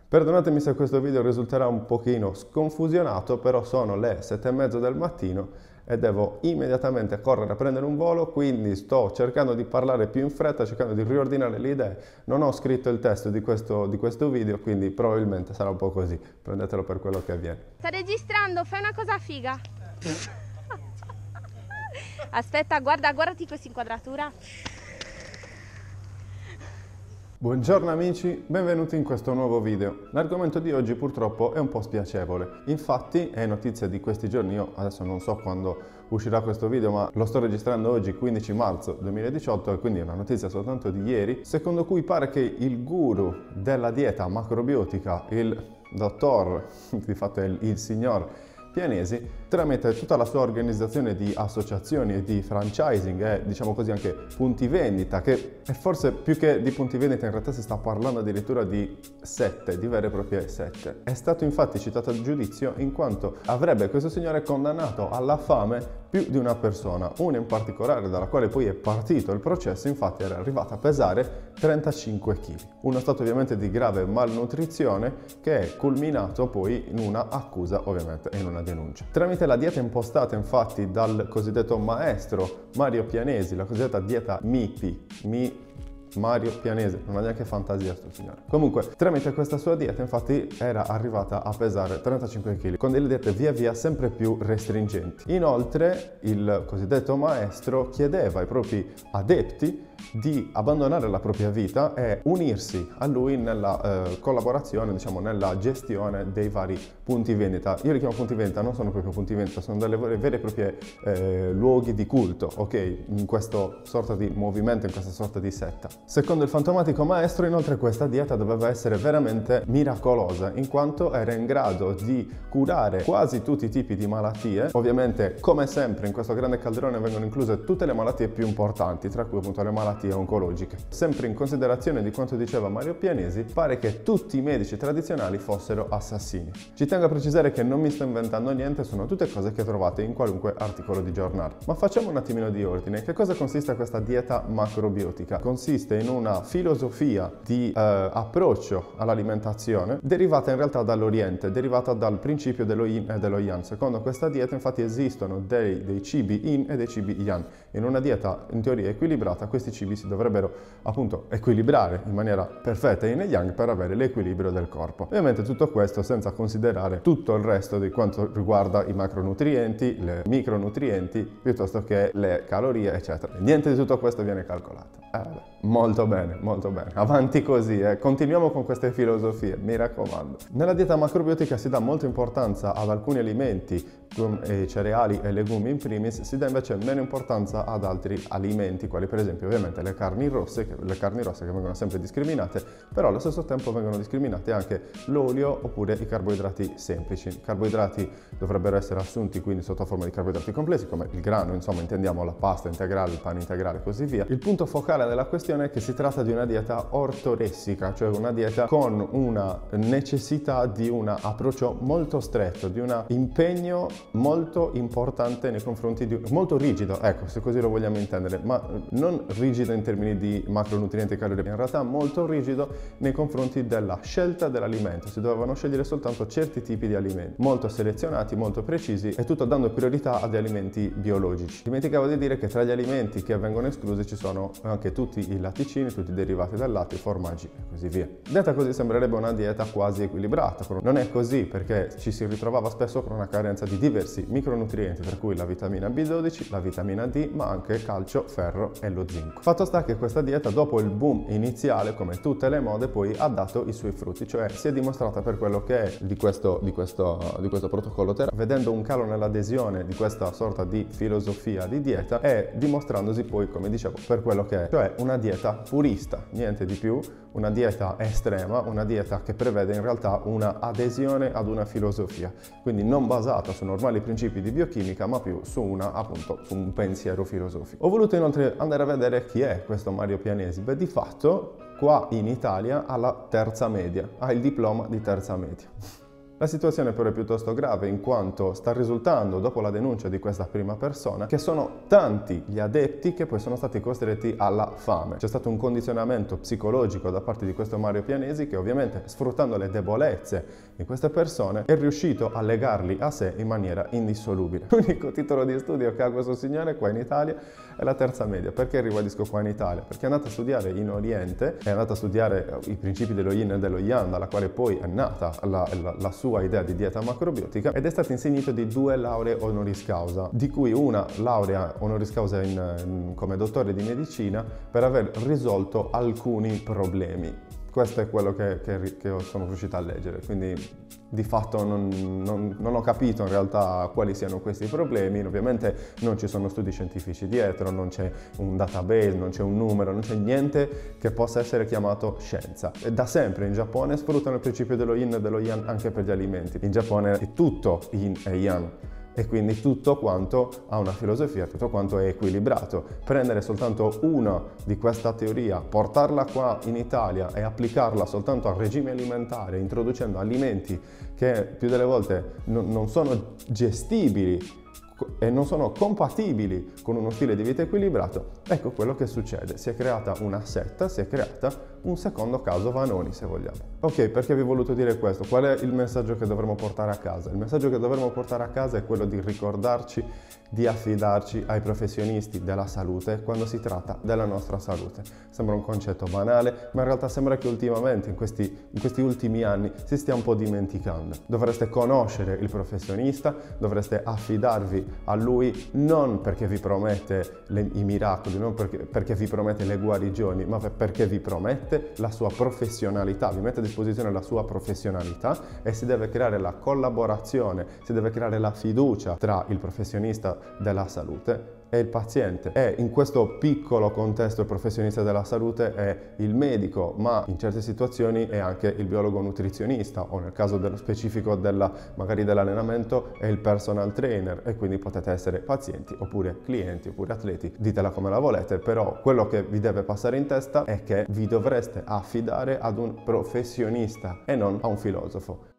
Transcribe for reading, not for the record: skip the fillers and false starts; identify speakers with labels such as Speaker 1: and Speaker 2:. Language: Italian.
Speaker 1: Perdonatemi se questo video risulterà un pochino sconfusionato, però sono le 7:30 del mattino e devo immediatamente correre a prendere un volo, quindi sto cercando di parlare più in fretta, cercando di riordinare le idee. Non ho scritto il testo di questo video, quindi probabilmente sarà un po' così. Prendetelo per quello che avviene.
Speaker 2: Sta registrando, fai una cosa figa. Aspetta, guardati questa inquadratura.
Speaker 1: Buongiorno amici, benvenuti in questo nuovo video. L'argomento di oggi purtroppo è un po' spiacevole. Infatti è notizia di questi giorni, io adesso non so quando uscirà questo video, ma lo sto registrando oggi 15 marzo 2018 e quindi è una notizia soltanto di ieri, secondo cui pare che il guru della dieta macrobiotica, il dottor, di fatto è il signor Pianesi, tramite tutta la sua organizzazione di associazioni e di franchising e diciamo così anche punti vendita, che è forse più che di punti vendita in realtà si sta parlando addirittura di sette, di vere e proprie sette. È stato infatti citato al giudizio in quanto avrebbe questo signore condannato alla fame più di una persona, una in particolare dalla quale poi è partito il processo, infatti era arrivata a pesare 35 kg. Uno stato ovviamente di grave malnutrizione che è culminato poi in una accusa ovviamente e in una denuncia. Tramite la dieta impostata infatti dal cosiddetto maestro Mario Pianesi, la cosiddetta dieta MIPI, Mario Pianesi, non ha neanche fantasia sto signore. Comunque, tramite questa sua dieta infatti era arrivata a pesare 35 kg, con delle diete via via sempre più restringenti. Inoltre, il cosiddetto maestro chiedeva ai propri adepti di abbandonare la propria vita e unirsi a lui nella collaborazione, diciamo, nella gestione dei vari punti vendita. Io li chiamo punti vendita, non sono proprio punti vendita, sono delle vere e proprie luoghi di culto, ok? In questo sorta di movimento, in questa sorta di setta. Secondo il fantomatico maestro, inoltre, questa dieta doveva essere veramente miracolosa, in quanto era in grado di curare quasi tutti i tipi di malattie. Ovviamente, come sempre, in questo grande calderone vengono incluse tutte le malattie più importanti, tra cui appunto le malattie oncologiche. Sempre in considerazione di quanto diceva Mario Pianesi, pare che tutti i medici tradizionali fossero assassini. Ci tengo a precisare che non mi sto inventando niente, sono tutte cose che trovate in qualunque articolo di giornale. Ma facciamo un attimino di ordine. Che cosa consiste questa dieta macrobiotica? Consiste in una filosofia di approccio all'alimentazione derivata in realtà dall'Oriente, derivata dal principio dello Yin e dello Yang. Secondo questa dieta infatti esistono dei cibi Yin e dei cibi Yang. In una dieta in teoria equilibrata questi cibi si dovrebbero appunto equilibrare in maniera perfetta Yin e Yang per avere l'equilibrio del corpo. Ovviamente tutto questo senza considerare tutto il resto di quanto riguarda i macronutrienti, le micronutrienti, piuttosto che le calorie eccetera. Niente di tutto questo viene calcolato. Molto bene, molto bene. Avanti così, continuiamo con queste filosofie, mi raccomando. Nella dieta macrobiotica si dà molta importanza ad alcuni alimenti, come cereali e legumi in primis, si dà invece meno importanza ad altri alimenti, quali per esempio ovviamente le carni rosse che vengono sempre discriminate, però allo stesso tempo vengono discriminate anche l'olio oppure i carboidrati semplici. I carboidrati dovrebbero essere assunti quindi sotto forma di carboidrati complessi, come il grano, insomma intendiamo la pasta integrale, il pane integrale e così via. Il punto focale della questione è che si tratta di una dieta ortoressica, cioè una dieta con una necessità di un approccio molto stretto, di un impegno molto importante nei confronti di molto rigido, ecco, se così lo vogliamo intendere, ma non rigido in termini di macronutrienti e calorie, in realtà molto rigido nei confronti della scelta dell'alimento. Si dovevano scegliere soltanto certi tipi di alimenti, molto selezionati, molto precisi e tutto dando priorità agli alimenti biologici. Dimenticavo di dire che tra gli alimenti che vengono esclusi ci sono anche tutti i latticini, tutti i derivati dal latte, i formaggi e così via. Detta così sembrerebbe una dieta quasi equilibrata, non è così perché ci si ritrovava spesso con una carenza di diversi micronutrienti, tra cui la vitamina B12, la vitamina D, ma anche calcio, ferro e lo zinco. Fatto sta che questa dieta, dopo il boom iniziale, come tutte le mode, poi ha dato i suoi frutti, cioè si è dimostrata per quello che è di questo protocollo terapia, vedendo un calo nell'adesione di questa sorta di filosofia di dieta e dimostrandosi poi, come dicevo, per quello che è, cioè una dieta purista, niente di più, una dieta estrema, una dieta che prevede in realtà una adesione ad una filosofia, quindi non basata su normali principi di biochimica, ma più su un pensiero filosofico. Ho voluto inoltre andare a vedere chi è questo Mario Pianesi. Beh, di fatto qua in Italia ha la terza media, ha il diploma di terza media. La situazione però è piuttosto grave in quanto sta risultando, dopo la denuncia di questa prima persona, che sono tanti gli adepti che poi sono stati costretti alla fame. C'è stato un condizionamento psicologico da parte di questo Mario Pianesi che ovviamente, sfruttando le debolezze di queste persone, è riuscito a legarli a sé in maniera indissolubile. L'unico titolo di studio che ha questo signore qua in Italia è la terza media. Perché ribadisco qua in Italia? Perché è andato a studiare in Oriente, è andato a studiare i principi dello Yin e dello Yang, dalla quale poi è nata la sua idea di dieta macrobiotica, ed è stato insignito di 2 lauree honoris causa, di cui una laurea honoris causa come dottore di medicina per aver risolto alcuni problemi. Questo è quello che sono riuscito a leggere, quindi di fatto non ho capito in realtà quali siano questi problemi. Ovviamente non ci sono studi scientifici dietro, non c'è un database, non c'è un numero, non c'è niente che possa essere chiamato scienza. E da sempre in Giappone sfruttano il principio dello Yin e dello Yang anche per gli alimenti. In Giappone è tutto Yin e Yang. E quindi tutto quanto ha una filosofia, tutto quanto è equilibrato. Prendere soltanto una di questa teoria, portarla qua in Italia e applicarla soltanto al regime alimentare, introducendo alimenti che più delle volte non sono gestibili e non sono compatibili con uno stile di vita equilibrato, ecco quello che succede. Si è creata una setta, si è creata un secondo caso Vanoni, se vogliamo. Ok, perché vi ho voluto dire questo? Qual è il messaggio che dovremmo portare a casa? Il messaggio che dovremmo portare a casa è quello di ricordarci di affidarci ai professionisti della salute quando si tratta della nostra salute. Sembra un concetto banale, ma in realtà sembra che ultimamente, in questi ultimi anni, si stia un po' dimenticando. Dovreste conoscere il professionista, dovreste affidarvi a lui non perché vi promette i miracoli, non perché vi promette le guarigioni, ma perché vi promette la sua professionalità, vi mette a disposizione la sua professionalità, e si deve creare la collaborazione, si deve creare la fiducia tra il professionista della salute e il paziente. E in questo piccolo contesto il professionista della salute è il medico, ma in certe situazioni è anche il biologo nutrizionista, o nel caso dello specifico magari dell'allenamento è il personal trainer, e quindi potete essere pazienti oppure clienti oppure atleti, ditela come la volete, però quello che vi deve passare in testa è che vi dovreste affidare ad un professionista e non a un filosofo.